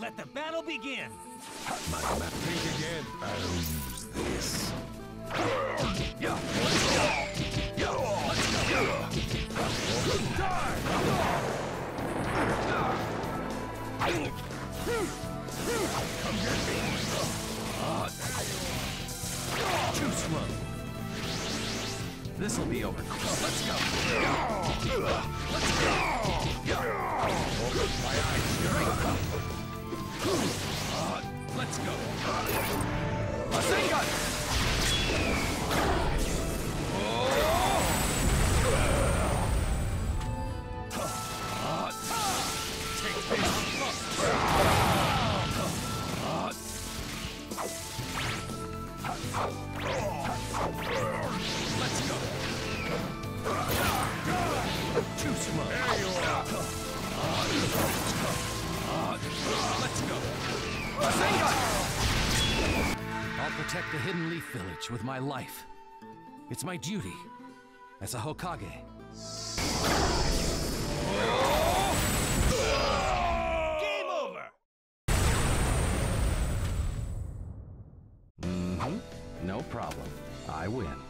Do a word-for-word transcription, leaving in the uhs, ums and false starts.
Let the battle begin! My map. Think again. I'll use this. Yeah, let's go! Yeah, let's go! Die! Come get me! Too slow. This'll be over. Let's go! Let's go! Open my eyes. Uh, let's go! Rasengan! Let's go. Too slow. There you are. Let's go. Rasengan! I'll protect the Hidden Leaf Village with my life. It's my duty as a Hokage. Game over! Mm-hmm. No problem. I win.